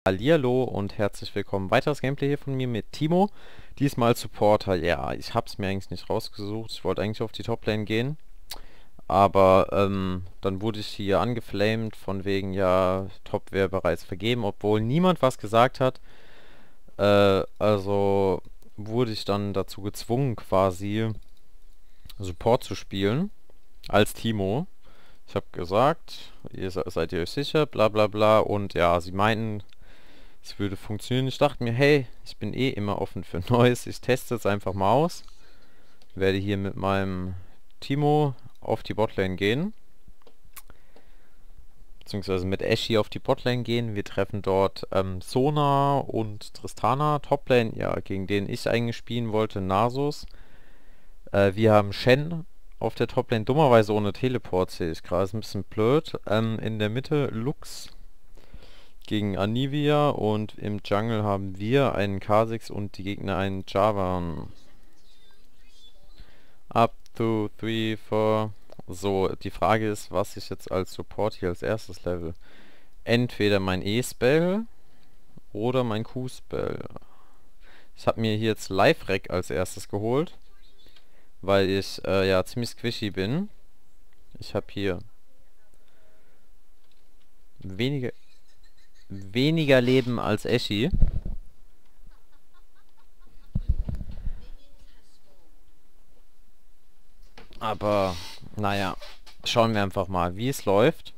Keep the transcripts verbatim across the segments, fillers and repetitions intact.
Hallihallo und herzlich willkommen. Weiteres Gameplay hier von mir mit Timo. Diesmal Supporter. Ja, ich hab's mir eigentlich nicht rausgesucht. Ich wollte eigentlich auf die Toplane gehen. Aber ähm, dann wurde ich hier angeflamed von wegen, ja, Top wäre bereits vergeben, obwohl niemand was gesagt hat. Äh, also wurde ich dann dazu gezwungen, quasi Support zu spielen. Als Timo. Ich habe gesagt, ihr se- seid ihr euch sicher, bla bla bla. Und ja, sie meinten, es würde funktionieren. Ich dachte mir, hey, ich bin eh immer offen für Neues. Ich teste es einfach mal aus. Werde hier mit meinem Timo auf die Botlane gehen. Beziehungsweise mit Ashe auf die Botlane gehen. Wir treffen dort ähm, Sona und Tristana. Toplane, ja, gegen den ich eigentlich spielen wollte, Nasus. Äh, wir haben Shen auf der Toplane. Dummerweise ohne Teleport, sehe ich gerade. Ist ein bisschen blöd. Ähm, in der Mitte Lux gegen Anivia und im Jungle haben wir einen Kha'Zix und die Gegner einen Jarvan. Up to three, four. So, die Frage ist, was ich jetzt als Support hier als erstes level. Entweder mein E-Spell oder mein Q-Spell. Ich habe mir hier jetzt Live-Rec als erstes geholt, weil ich äh, ja ziemlich squishy bin. Ich habe hier weniger, weniger Leben als Ashe. Aber, naja, schauen wir einfach mal, wie es läuft.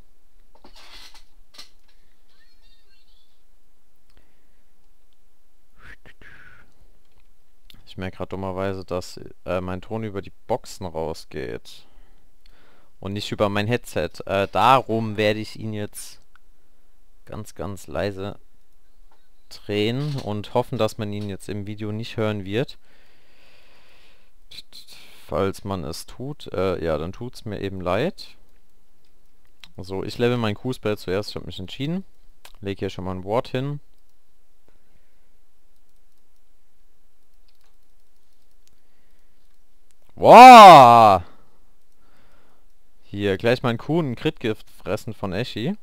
Ich merke gerade dummerweise, dass äh, mein Ton über die Boxen rausgeht. Und nicht über mein Headset. Äh, darum werde ich ihn jetzt ganz, ganz leise drehen und hoffen, dass man ihn jetzt im Video nicht hören wird. Falls man es tut, äh, ja, dann tut es mir eben leid. So, ich level mein Q-Spell zuerst. Ich habe mich entschieden. Lege hier schon mal ein Ward hin. Wow! Hier, gleich mein Kuh ein Crit-Gift fressen von Ashe.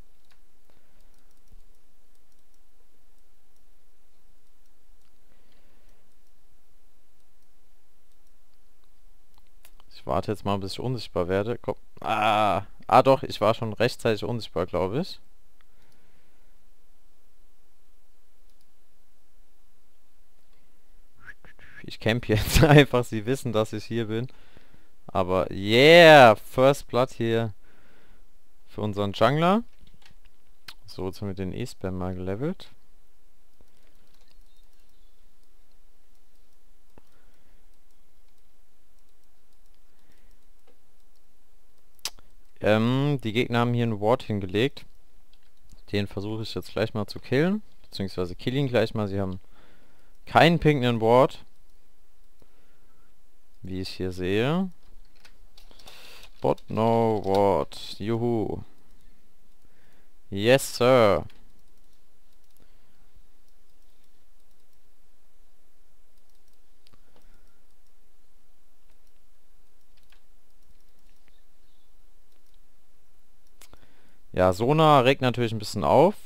Ich warte jetzt mal, bis ich unsichtbar werde. Komm. Ah, ah doch, ich war schon rechtzeitig unsichtbar, glaube ich. Ich camp jetzt einfach, sie wissen, dass ich hier bin. Aber yeah, First Blood hier für unseren Jungler. So, jetzt haben wir den E-Spam mal gelevelt. Ähm, die Gegner haben hier einen Ward hingelegt. Den versuche ich jetzt gleich mal zu killen. Beziehungsweise kill ihn gleich mal. Sie haben keinen pinken Ward. Wie ich hier sehe. Bot no Ward. Juhu. Yes, sir. Ja, Sona regt natürlich ein bisschen auf.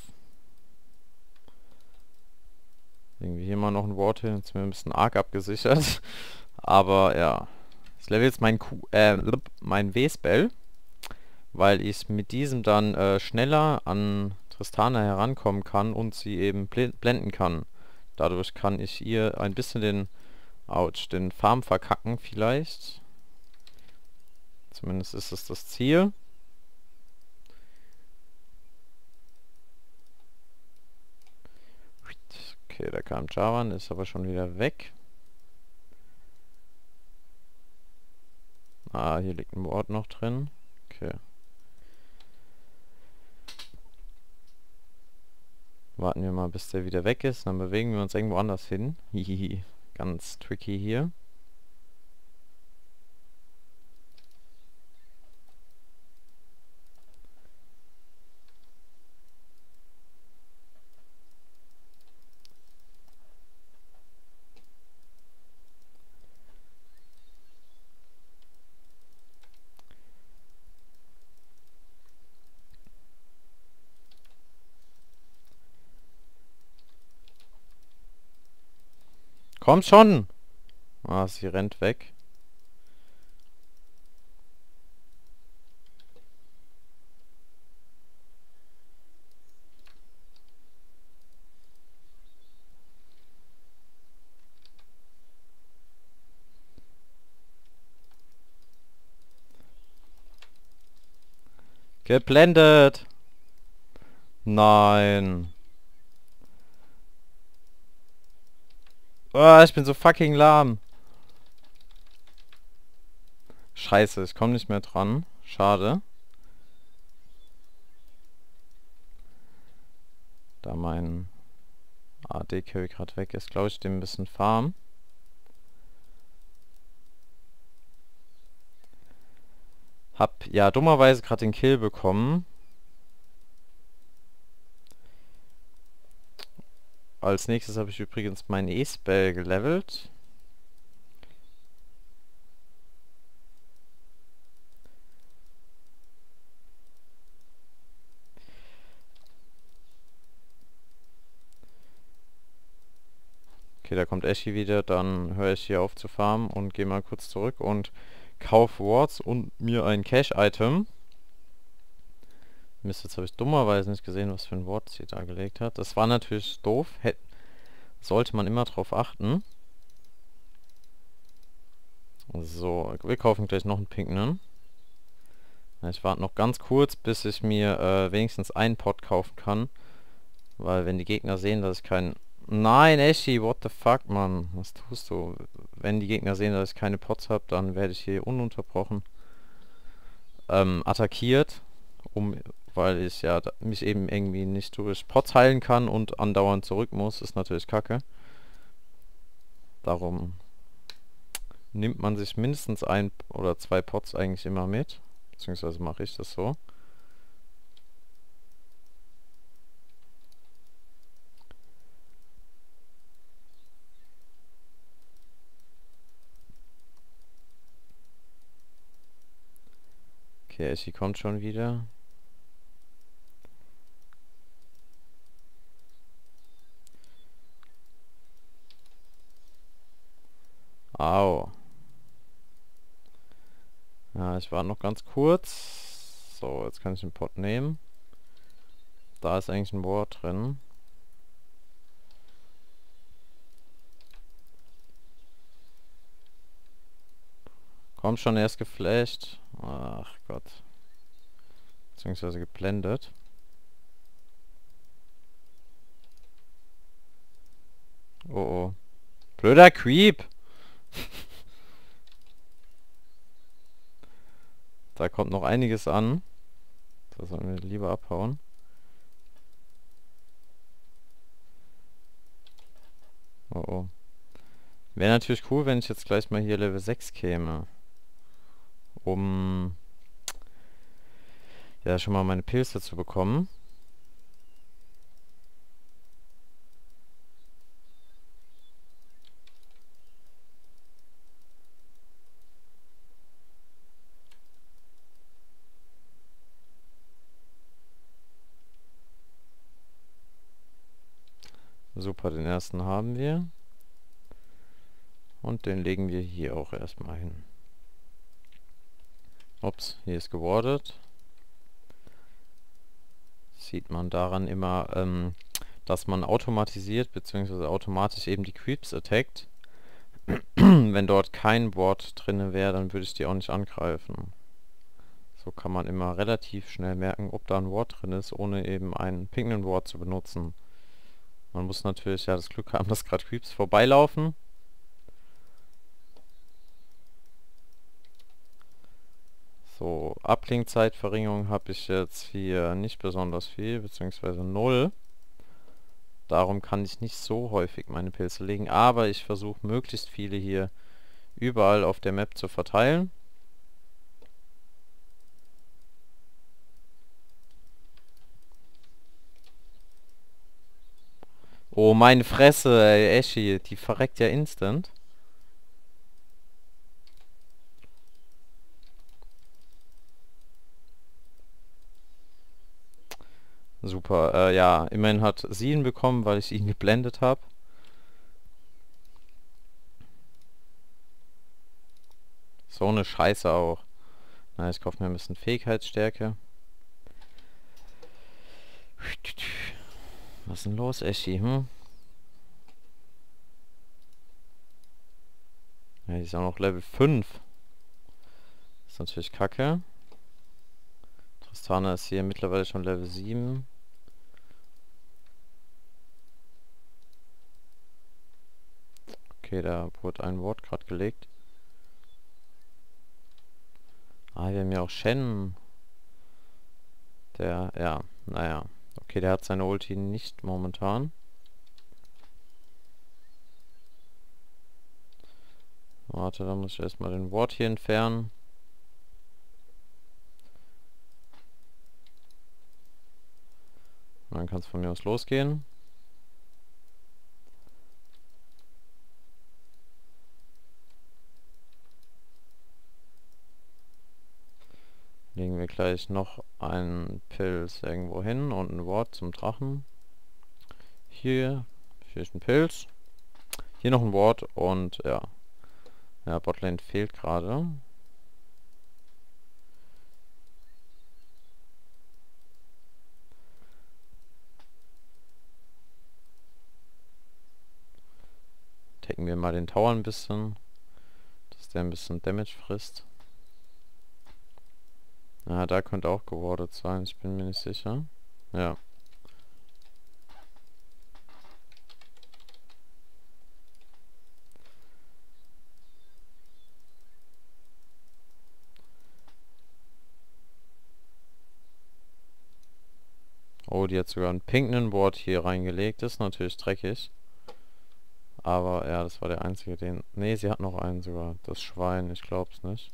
Irgendwie hier mal noch ein Ward hin. Jetzt mir ein bisschen arg abgesichert. Aber ja. Ich level jetzt mein Q, äh, mein W-Spell. Weil ich mit diesem dann äh, schneller an Tristana herankommen kann und sie eben blenden kann. Dadurch kann ich ihr ein bisschen den, ouch, den Farm verkacken vielleicht. Zumindest ist es das Ziel. Okay, da kam Jarvan, ist aber schon wieder weg. Ah, hier liegt ein Ward noch drin. Okay. Warten wir mal, bis der wieder weg ist. Dann bewegen wir uns irgendwo anders hin. Hihihi. Ganz tricky hier. Komm schon! Ah, sie rennt weg. Geblendet! Nein. Oh, ich bin so fucking lahm. Scheiße, ich komme nicht mehr dran. Schade. Da mein A D-Carry gerade weg ist, glaube ich, dem ein bisschen Farm. Hab ja dummerweise gerade den Kill bekommen. Als nächstes habe ich übrigens meinen E-Spell gelevelt. Okay, da kommt Ashy wieder, dann höre ich hier auf zu farmen und gehe mal kurz zurück und kaufe Wards und mir ein Cash-Item. Mist, jetzt habe ich dummerweise nicht gesehen, was für ein Ward sie da gelegt hat. Das war natürlich doof, Hät sollte man immer drauf achten. So, wir kaufen gleich noch einen pinken. Ich warte noch ganz kurz, bis ich mir äh, wenigstens einen Pot kaufen kann. Weil wenn die Gegner sehen, dass ich kein... Nein, Ashy, what the fuck, Mann. Was tust du? Wenn die Gegner sehen, dass ich keine Pots habe, dann werde ich hier ununterbrochen ähm, attackiert. Um, weil ich ja da, mich eben irgendwie nicht durch Pots heilen kann und andauernd zurück muss. Ist natürlich kacke. Darum nimmt man sich mindestens ein oder zwei Pots eigentlich immer mit. Beziehungsweise mache ich das so. Okay, sie kommt schon wieder. Au. Ja, ich warte noch ganz kurz. So, jetzt kann ich den Pot nehmen. Da ist eigentlich ein Ward drin. Komm schon, er ist geflasht. Ach Gott. Beziehungsweise geblendet. Oh oh. Blöder Creep! Da kommt noch einiges an. Da sollen wir lieber abhauen. Oh oh. Wäre natürlich cool, wenn ich jetzt gleich mal hier Level sechs käme. Um ja schon mal meine Pilze zu bekommen. Super, den ersten haben wir. Und den legen wir hier auch erstmal hin. Ups, hier ist gewardet. Sieht man daran immer, ähm, dass man automatisiert bzw. automatisch eben die Creeps attackt. Wenn dort kein Ward drin wäre, dann würde ich die auch nicht angreifen. So kann man immer relativ schnell merken, ob da ein Ward drin ist, ohne eben einen pinken Ward zu benutzen. Man muss natürlich ja das Glück haben, dass gerade Creeps vorbeilaufen. So, Abklingzeitverringerung habe ich jetzt hier nicht besonders viel, beziehungsweise null. Darum kann ich nicht so häufig meine Pilze legen, aber ich versuche möglichst viele hier überall auf der Map zu verteilen. Oh, meine Fresse, ey, Ashy, die verreckt ja instant. Super, äh, ja, immerhin hat sie ihn bekommen, weil ich ihn geblendet habe. So eine Scheiße auch. Na, ich kaufe mir ein bisschen Fähigkeitsstärke. Was ist denn los, Eschi, hm? Ja, die ist auch noch Level fünf. Das ist natürlich kacke. Tristana ist hier mittlerweile schon Level sieben. Okay, da wurde ein Wort gerade gelegt. Ah, wir haben ja auch Shen. Der, ja, naja. Okay, der hat seine Ulti nicht momentan. Warte, da muss ich erstmal den Ward hier entfernen. Und dann kann es von mir aus losgehen. Legen wir gleich noch einen Pilz irgendwo hin und ein Ward zum Drachen. Hier, hier ist ein Pilz. Hier noch ein Ward und ja. Ja, Botlane fehlt gerade. Taken wir mal den Tower ein bisschen, dass der ein bisschen Damage frisst. Ja, da könnte auch gewardet sein, ich bin mir nicht sicher. Ja. Oh, die hat sogar einen pinken Ward hier reingelegt. Das ist natürlich dreckig. Aber ja, das war der einzige, den... Ne, sie hat noch einen sogar. Das Schwein, ich glaub's nicht.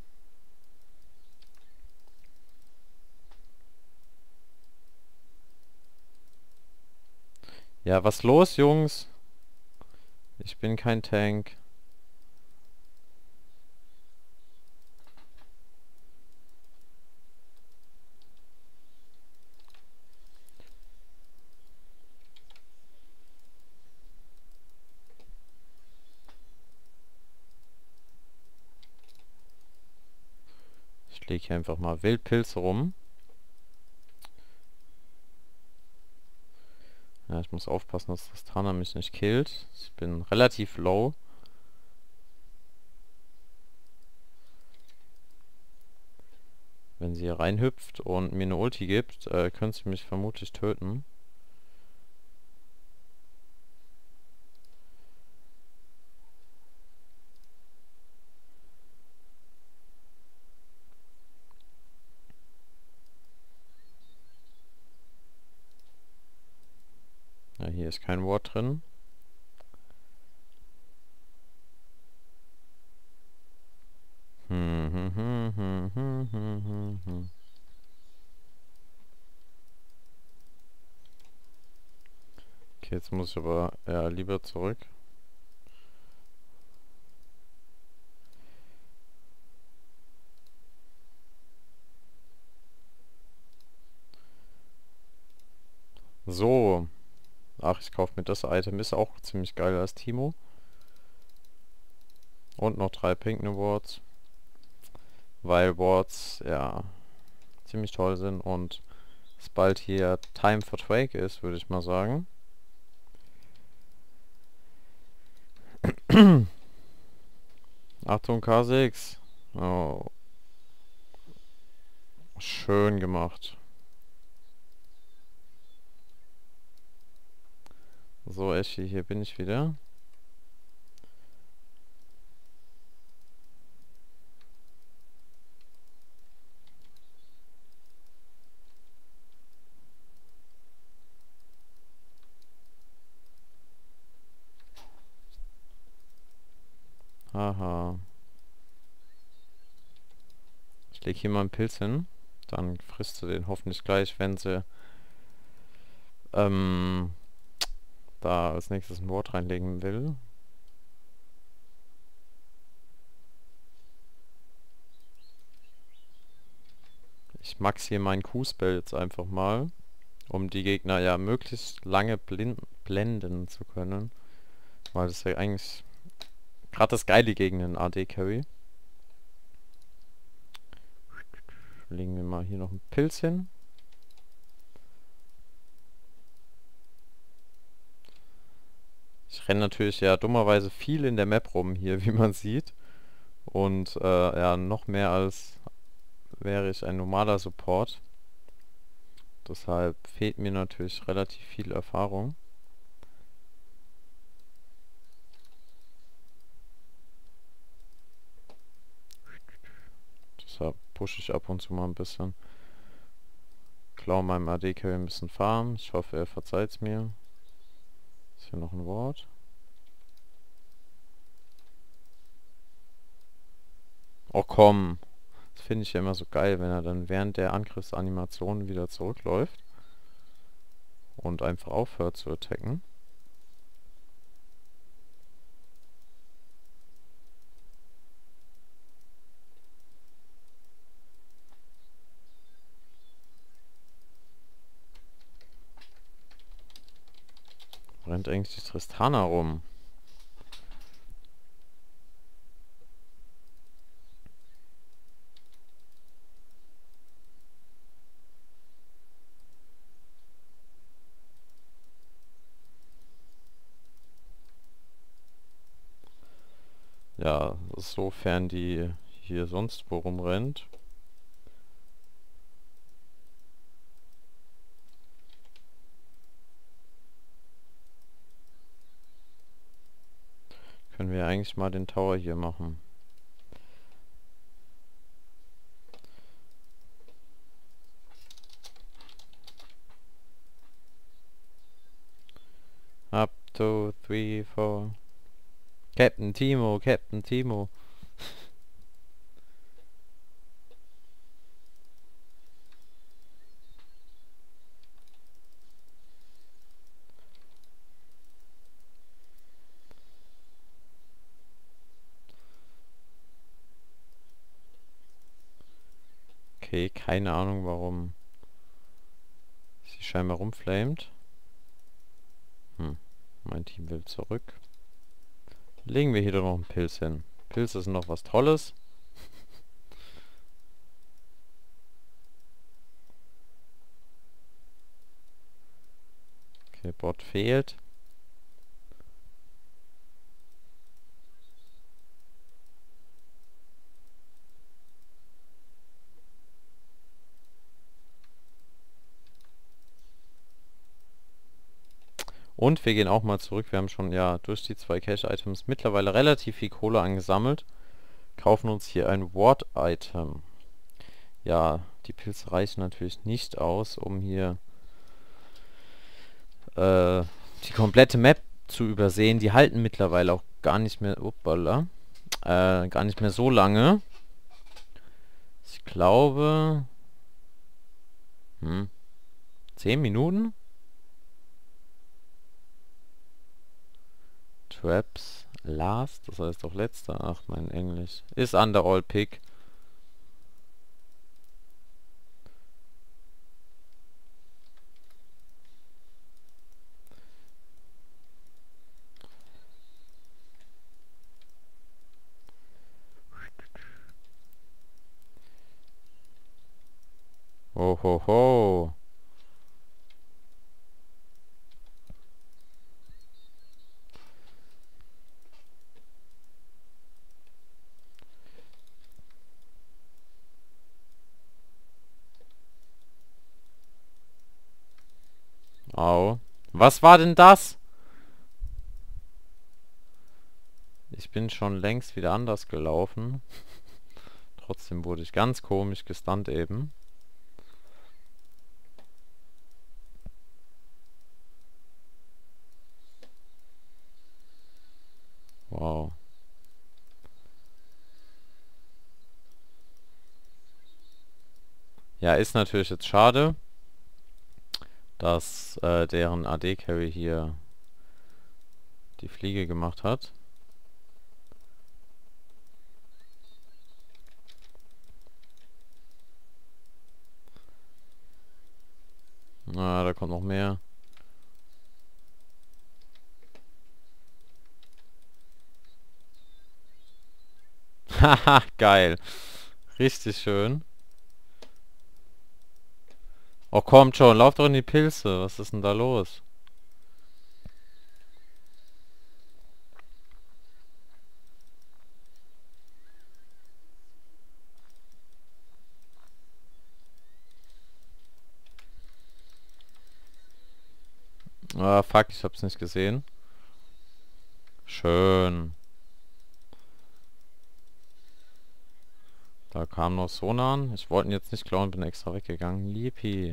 Ja, was los, Jungs? Ich bin kein Tank. Ich lege hier einfach mal Wildpilze rum. Ja, ich muss aufpassen, dass das Tristana mich nicht killt. Ich bin relativ low. Wenn sie hier reinhüpft und mir eine Ulti gibt, äh, könnte sie mich vermutlich töten. Ja, hier ist kein Wort drin. Hm, hm, hm, hm, hm, hm, hm, hm. Okay, jetzt muss ich aber ja, lieber zurück. So. Ach, ich kaufe mir das Item. Ist auch ziemlich geil als Teemo. Und noch drei Pink Awards. Weil Wards, ja, ziemlich toll sind und es bald hier Time for Drake ist, würde ich mal sagen. Achtung, K sechs. Oh. Schön gemacht. So, Eschi, hier bin ich wieder. Haha. Ich lege hier mal einen Pilz hin. Dann frisst sie den hoffentlich gleich, wenn sie ähm, da als nächstes ein Wort reinlegen will. Ich max hier meinen Q-Spell jetzt einfach mal, um die Gegner ja möglichst lange blind blenden zu können. Weil das ist ja eigentlich gerade das Geile gegen den A D-Carry. Legen wir mal hier noch ein Pilz hin. Ich renne natürlich ja dummerweise viel in der Map rum hier, wie man sieht. Und äh, ja, noch mehr als wäre ich ein normaler Support. Deshalb fehlt mir natürlich relativ viel Erfahrung. Deshalb pushe ich ab und zu mal ein bisschen. Klaue meinem A D-Carry ein bisschen Farm. Ich hoffe, er verzeiht es mir. Ist hier noch ein Wort? Oh komm. Das finde ich ja immer so geil, wenn er dann während der Angriffsanimation wieder zurückläuft. Und einfach aufhört zu attacken. Rennt eigentlich die Tristana rum. Ja, sofern die hier sonst wo rumrennt. Können wir eigentlich mal den Tower hier machen. Up, two, three, four. Captain Timo, Captain Timo. Okay, keine Ahnung warum sie scheinbar rumflamet. Hm, mein Team will zurück. Legen wir hier doch noch einen Pilz hin. Pilz ist noch was Tolles. Okay, Bot fehlt. Und wir gehen auch mal zurück. Wir haben schon ja durch die zwei Cache-Items mittlerweile relativ viel Kohle angesammelt. Kaufen uns hier ein Ward-Item. Ja, die Pilze reichen natürlich nicht aus, um hier äh, die komplette Map zu übersehen. Die halten mittlerweile auch gar nicht mehr, uppala, äh, gar nicht mehr so lange. Ich glaube, hm, zehn Minuten? Traps last, das heißt doch letzter. Ach, mein Englisch. Ist under all pick. Ho ho ho. Au. Was war denn das? Ich bin schon längst wieder anders gelaufen. Trotzdem wurde ich ganz komisch gestunt eben. Wow. Ja, ist natürlich jetzt schade, dass äh, deren A D-Carry hier die Fliege gemacht hat. Na, da kommt noch mehr. Haha, geil. Richtig schön. Oh, kommt schon, lauf doch in die Pilze. Was ist denn da los? Ah, fuck, ich hab's nicht gesehen. Schön. Da kam noch Sonan. Ich wollte ihn jetzt nicht klauen, bin extra weggegangen. Liepi.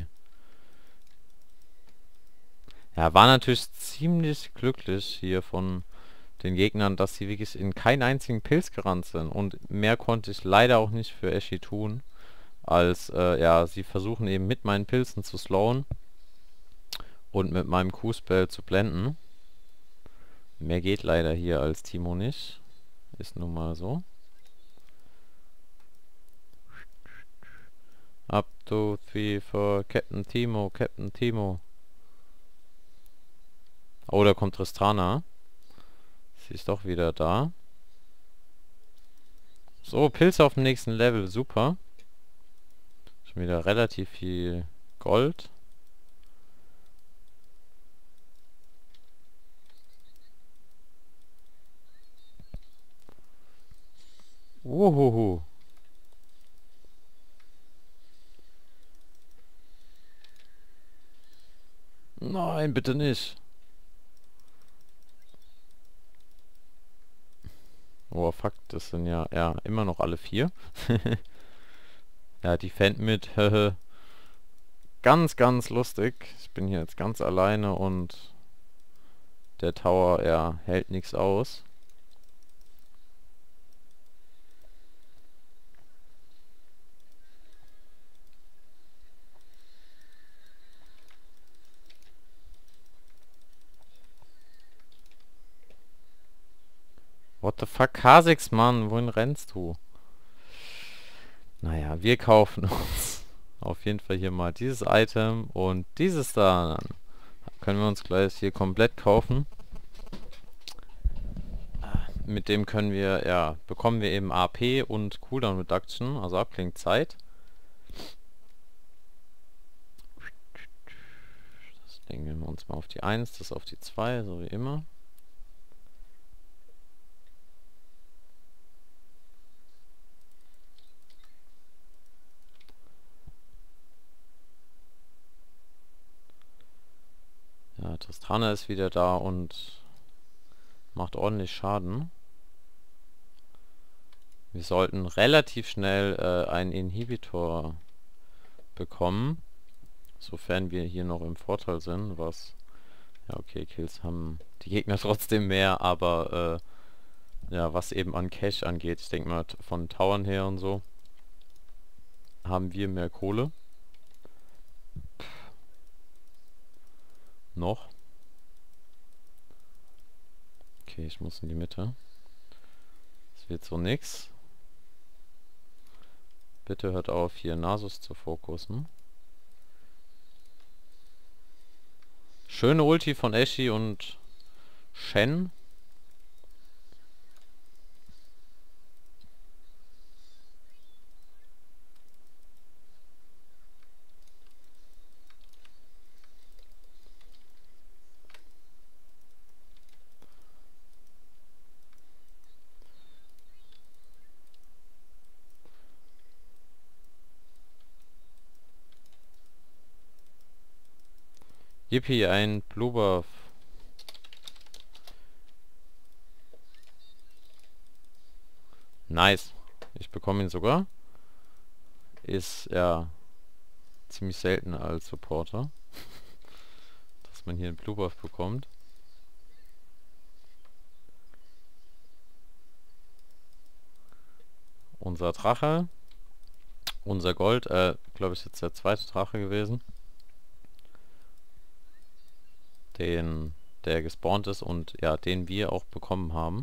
Ja, war natürlich ziemlich glücklich hier von den Gegnern, dass sie wirklich in keinen einzigen Pilz gerannt sind. Und mehr konnte ich leider auch nicht für Ashe tun, als, äh, ja, sie versuchen eben mit meinen Pilzen zu slowen und mit meinem Q-Spell zu blenden. Mehr geht leider hier als Timo nicht. Ist nun mal so. Up, two, three, four, Captain Timo, Captain Timo. Oh, da kommt Tristana. Sie ist doch wieder da. So, Pilze auf dem nächsten Level, super. Schon wieder relativ viel Gold. Uhuhu. Nein, bitte nicht. Oh, fuck, das sind ja, ja, immer noch alle vier. Ja, die Fan mit, ganz, ganz lustig. Ich bin hier jetzt ganz alleine und der Tower, er hält nichts aus. What the fuck, Kha'Zix, Mann, wohin rennst du? Naja, wir kaufen uns auf jeden Fall hier mal dieses Item und dieses da. Dann können wir uns gleich hier komplett kaufen. Mit dem können wir, ja, bekommen wir eben A P und Cooldown Reduction, also Abklingzeit. Das legen wir uns mal auf die eins, das auf die zwei, so wie immer. Ja, Tristana ist wieder da und macht ordentlich Schaden. Wir sollten relativ schnell äh, einen Inhibitor bekommen, sofern wir hier noch im Vorteil sind, was... Ja, okay, Kills haben die Gegner trotzdem mehr, aber äh, ja, was eben an Cash angeht, ich denke mal von Towern her und so, haben wir mehr Kohle. Noch. Okay, ich muss in die Mitte. Das wird so nix. Bitte hört auf, hier Nasus zu fokussen. Schöne Ulti von Ashe und Shen. Yippie, ein Blue Buff. Nice. Ich bekomme ihn sogar. Ist ja ziemlich selten als Supporter, dass man hier einen Blue Buff bekommt. Unser Drache. Unser Gold. Äh, glaube ich jetzt der zweite Drache gewesen. Den, der gespawnt ist und ja, den wir auch bekommen haben.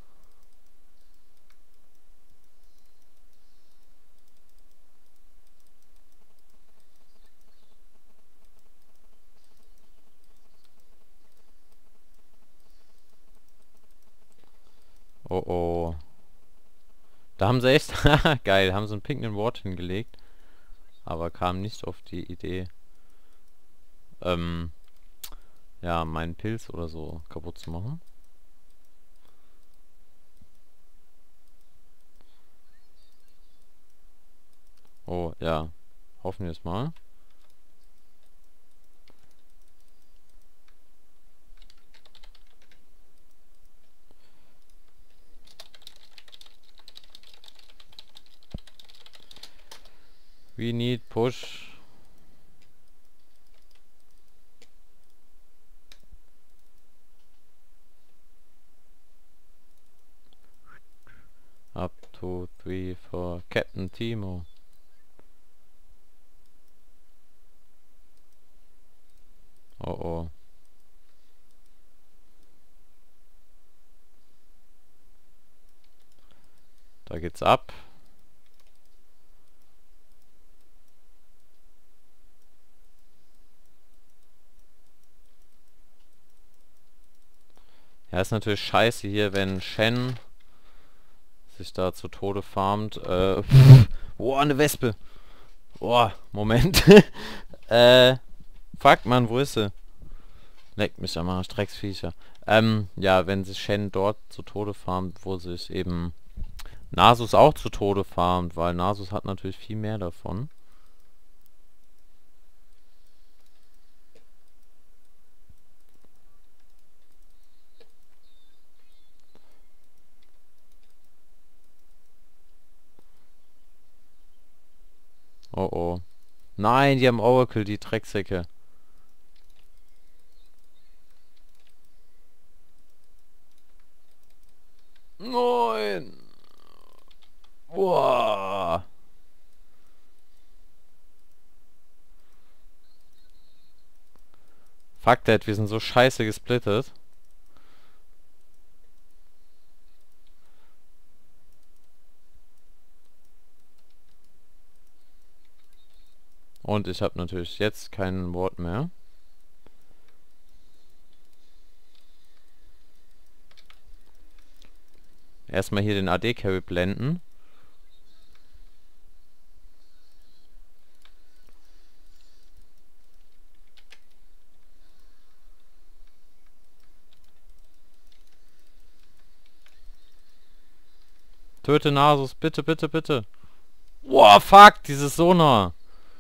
Oh oh. Da haben sie echt, geil, haben sie einen pinken Ward hingelegt, aber kamen nicht auf die Idee, ähm, ja, meinen Pilz oder so kaputt zu machen. Oh, ja. Hoffen wir es mal. We need push. Up to three for Captain Timo. Oh oh. Da geht's ab. Ja, ist natürlich scheiße hier, wenn Shen sich da zu Tode farmt. Äh, oh, eine Wespe. Oh, Moment. äh, fuck, Mann, wo ist sie? Leckt mich am Arsch, Drecksviecher. Ähm, ja, wenn sich Shen dort zu Tode farmt, wo sich eben Nasus auch zu Tode farmt, weil Nasus hat natürlich viel mehr davon. Oh oh. Nein, die haben Oracle, die Drecksäcke. Nein. Boah. Fuck that, wir sind so scheiße gesplittet. Und ich habe natürlich jetzt kein Wort mehr. Erstmal hier den A D-Carry blenden. Töte Nasus, bitte, bitte, bitte. Wow, fuck, dieses Sonar.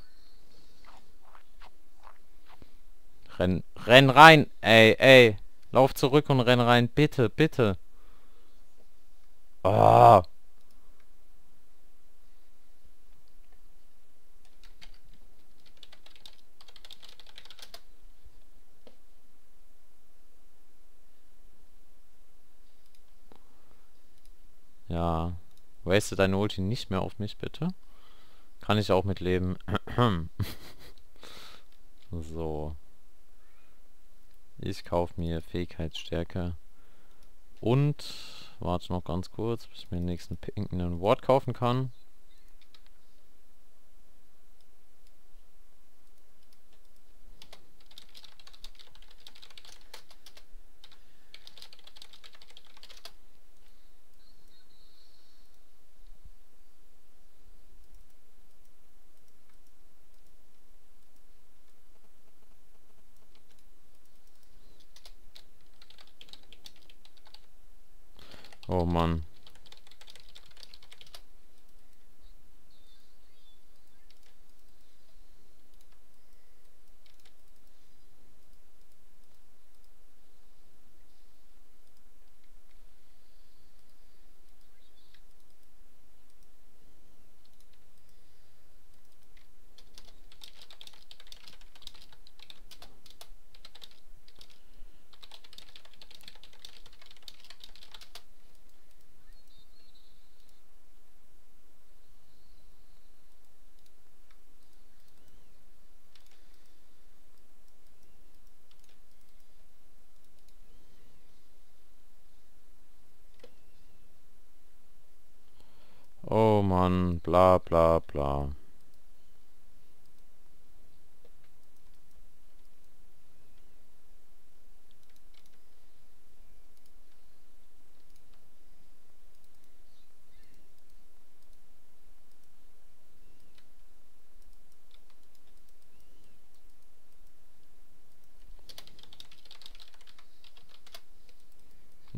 Renn, renn rein. Ey, ey. Lauf zurück und renn rein. Bitte, bitte. Ah. Ja. Waste deine Ulti nicht mehr auf mich, bitte. Kann ich auch mitleben. So. Ich kaufe mir Fähigkeitsstärke. Und warte noch ganz kurz, bis ich mir den nächsten pinken Wort kaufen kann. Oh Mann. Oh Mann, bla bla bla.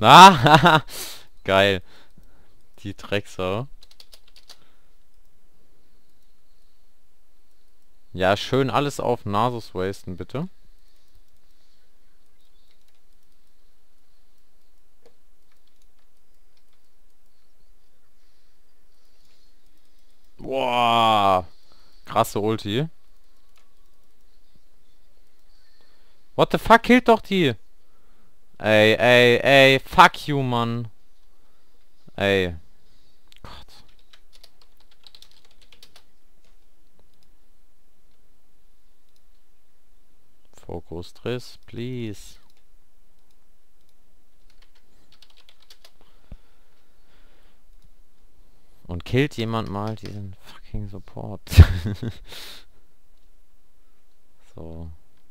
Ah, geil. Die Drecksau. Ja, schön alles auf Nasus wasten, bitte. Boah. Krasse Ulti. What the fuck, killt doch die. Ey, ey, ey. Fuck you, Mann. Ey. Gott. Fokus, Triss, please. Und killt jemand mal diesen fucking Support. So.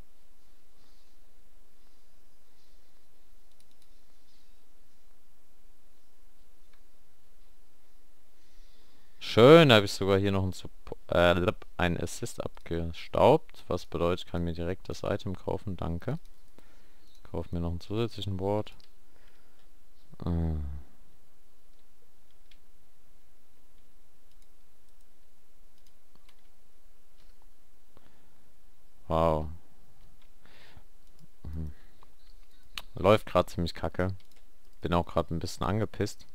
Schön, da habe ich sogar hier noch einen, Supp- äh, einen Assist abgestaubt. Was bedeutet, ich kann mir direkt das Item kaufen. Danke. Kauf mir noch einen zusätzlichen Ward. Äh. Wow. Mhm. Läuft gerade ziemlich kacke. Bin auch gerade ein bisschen angepisst.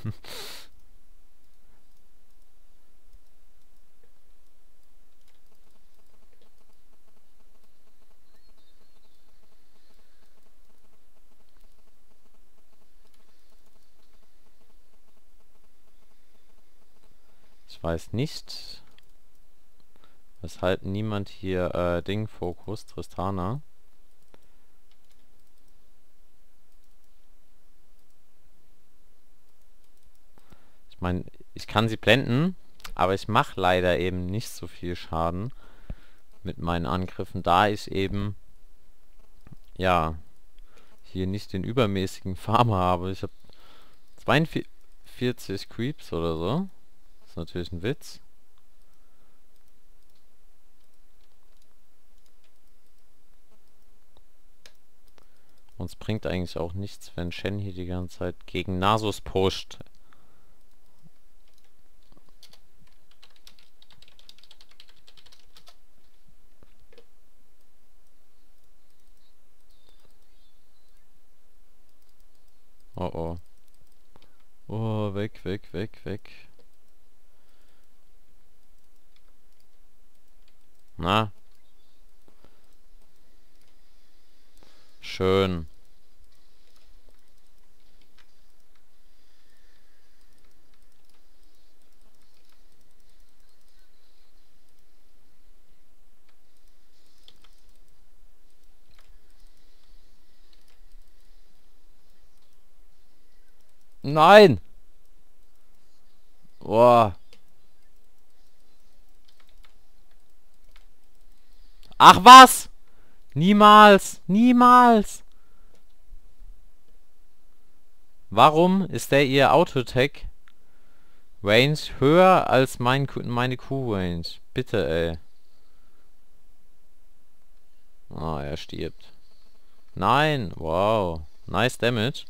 Ich weiß nicht, weshalb niemand hier äh, Ding Fokus, Tristana. Ich meine, ich kann sie blenden, aber ich mache leider eben nicht so viel Schaden mit meinen Angriffen, da ich eben, ja, hier nicht den übermäßigen Farm habe. Ich habe zweiundvierzig Creeps oder so. Das ist natürlich ein Witz. Und es bringt eigentlich auch nichts, wenn Shen hier die ganze Zeit gegen Nasus pusht. Oh oh. Oh, weg, weg, weg, weg. Na? Schön. Nein! Boah. Ach was! Niemals! Niemals! Warum ist der ihr Autotech Range höher als mein, meine Q-Range? Bitte, ey. Ah, er stirbt. Nein! Wow. Nice Damage.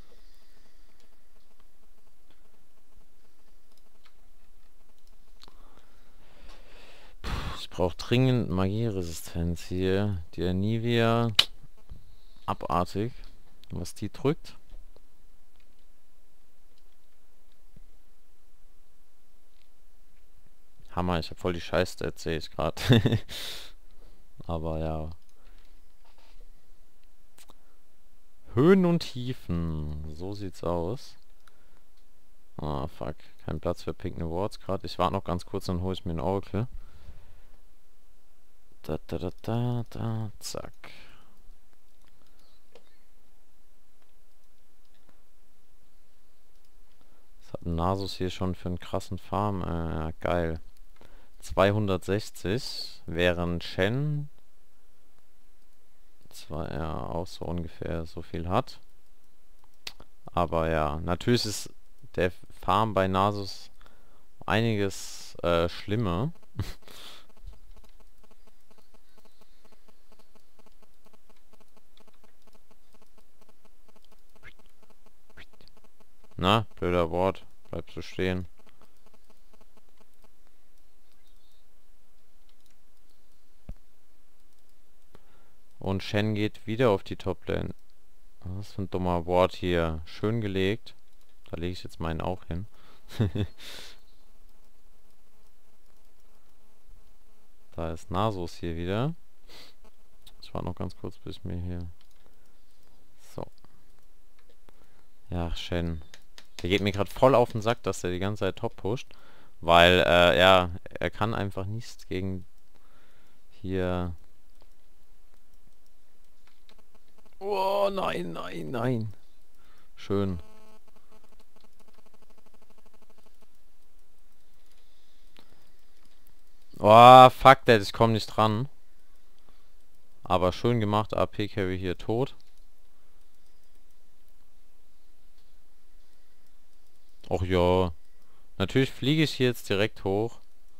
Ich brauche dringend Magieresistenz hier. Die Anivia. Abartig. Was die drückt. Hammer, ich habe voll die Scheiße, sehe ich gerade. Aber ja. Höhen und Tiefen. So sieht's aus. Ah, fuck. Kein Platz für Pink Awards gerade. Ich warte noch ganz kurz, dann hole ich mir ein Oracle. Da, da, da, da, da, zack. Was hat ein Nasus hier schon für einen krassen Farm? Äh, geil. zweihundertsechzig, während Shen zwar er auch so ungefähr so viel hat. Aber ja, natürlich ist der Farm bei Nasus einiges äh, schlimmer. Na, blöder Ward. Bleibst du stehen. Und Shen geht wieder auf die Toplane. Was für ein dummer Ward hier. Schön gelegt. Da lege ich jetzt meinen auch hin. Da ist Nasus hier wieder. Ich warte noch ganz kurz, bis ich mir hier... So. Ja, Shen. Der geht mir gerade voll auf den Sack, dass der die ganze Zeit top pusht. Weil, äh, ja, er kann einfach nichts gegen... Hier... Oh, nein, nein, nein. Schön. Oh, fuck that, ich komme nicht dran. Aber schön gemacht, A P-Carry hier tot. Och ja. Natürlich fliege ich hier jetzt direkt hoch.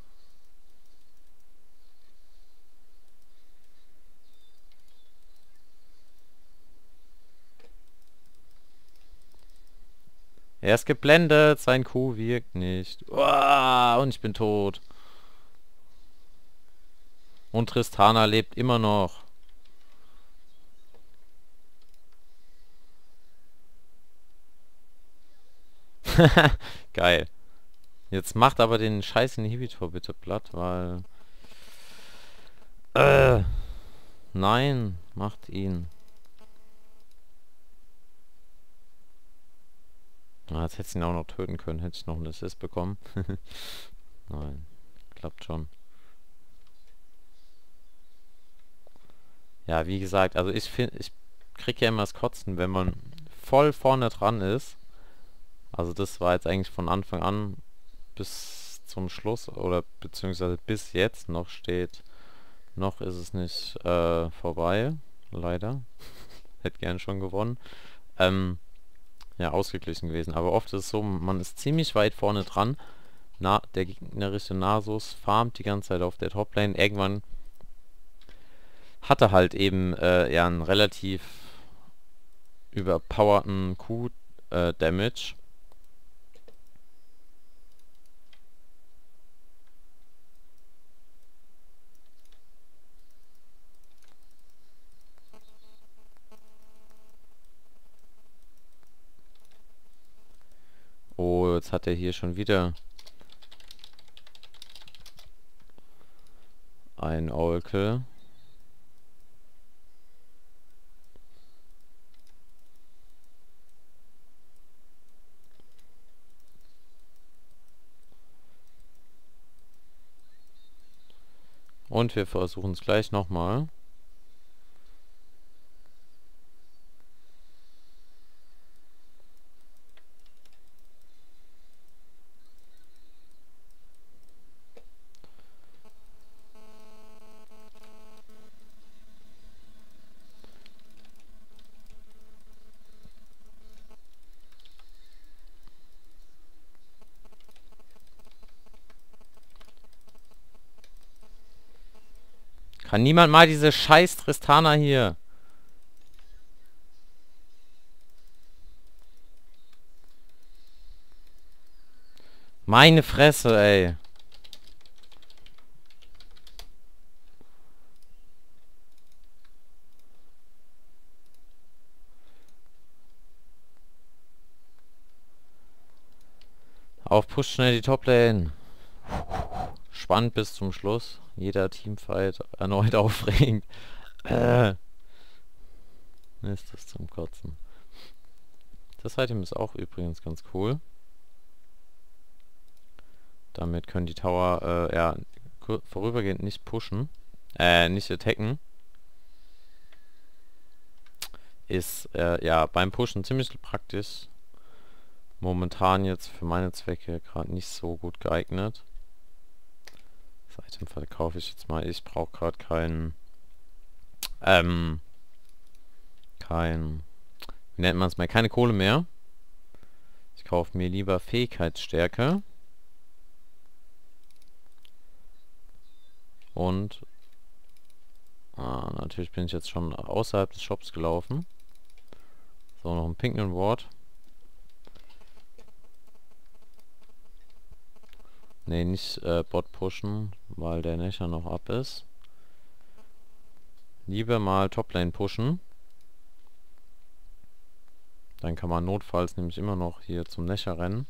Er ist geblendet, sein Q wirkt nicht. Uah, und ich bin tot. Und Tristana lebt immer noch. Geil. Jetzt macht aber den scheiß Inhibitor bitte platt, weil... Äh, nein, macht ihn. Ah, jetzt hätte ich ihn auch noch töten können, hätte ich noch einen Assist bekommen. Nein, klappt schon. Ja, wie gesagt, also ich finde, ich kriege ja immer das Kotzen, wenn man voll vorne dran ist. Also das war jetzt eigentlich von Anfang an bis zum Schluss oder beziehungsweise bis jetzt noch steht, noch ist es nicht äh, vorbei, leider. Hätte gern schon gewonnen. Ähm, ja, ausgeglichen gewesen. Aber oft ist es so, man ist ziemlich weit vorne dran. Na, der gegnerische Nasus farmt die ganze Zeit auf der Toplane. Irgendwann hatte halt eben äh, ja einen relativ überpowerten Q-Damage. Oh, jetzt hat er hier schon wieder ein Oracle. Und wir versuchen es gleich nochmal. Kann niemand mal diese scheiß Tristana hier? Meine Fresse, ey. Auf, push schnell die Toplane. Spannend bis zum Schluss. Jeder Teamfight erneut aufregend. Äh. Ist das zum Kotzen. Das Item ist auch übrigens ganz cool. Damit können die Tower äh, ja vorübergehend nicht pushen. Äh, nicht attacken. Ist äh, ja beim Pushen ziemlich praktisch. Momentan jetzt für meine Zwecke gerade nicht so gut geeignet. Das Item verkaufe ich jetzt mal. Ich brauche gerade keinen... Ähm... Kein... Wie nennt man es mal? Keine Kohle mehr. Ich kaufe mir lieber Fähigkeitsstärke. Und... Ah, natürlich bin ich jetzt schon außerhalb des Shops gelaufen. So, noch ein Pink Ward. Ne, nicht äh, Bot pushen, weil der Necher noch ab ist. Lieber mal Toplane pushen. Dann kann man notfalls nämlich immer noch hier zum Necher rennen.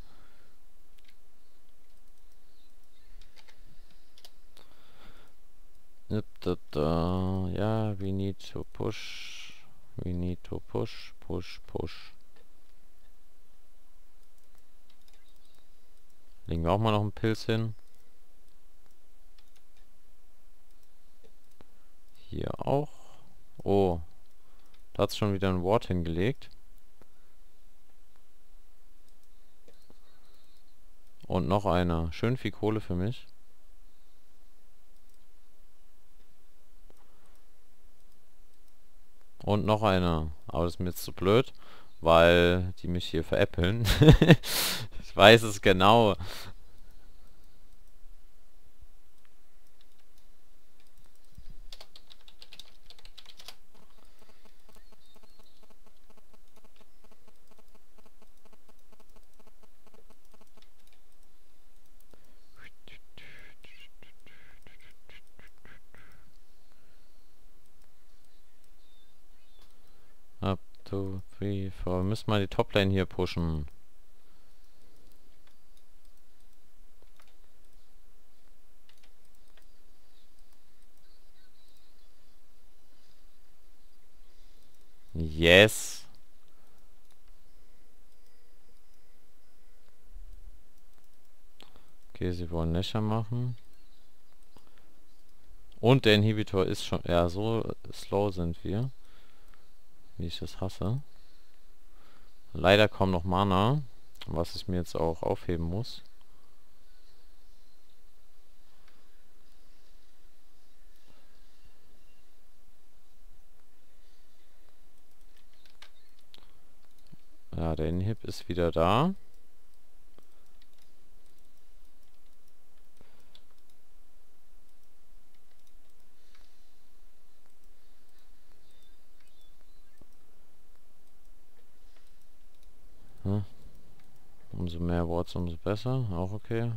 Ja, we need to push. We need to push, push, push. Legen wir auch mal noch einen Pilz hin. Hier auch. Oh, da hat es schon wieder ein Ward hingelegt. Und noch einer. Schön viel Kohle für mich. Und noch einer. Aber das ist mir jetzt zu blöd, weil die mich hier veräppeln. Ich weiß es genau. Up, two, three, four. Wir müssen mal die Toplane hier pushen. Yes. Okay, sie wollen Necher machen. Und der Inhibitor ist schon... Ja, so slow sind wir. Wie ich das hasse. Leider kaum noch Mana, was ich mir jetzt auch aufheben muss. Ja, der Inhib ist wieder da. Hm. Umso mehr Wards, umso besser. Auch okay.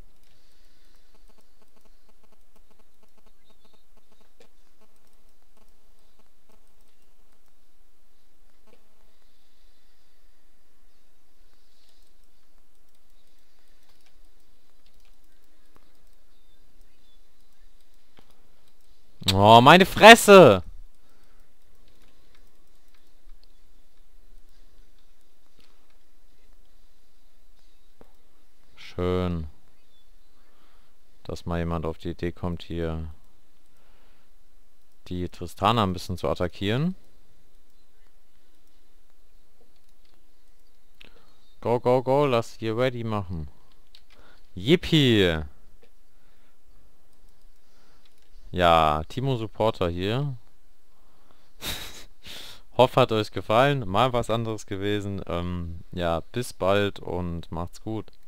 Oh, meine Fresse! Schön. Dass mal jemand auf die Idee kommt, hier die Tristana ein bisschen zu attackieren. Go, go, go, lass die ready machen. Yippie! Ja, Timo Supporter hier. Hoffe, hat euch gefallen. Mal was anderes gewesen. Ähm, ja, bis bald und macht's gut.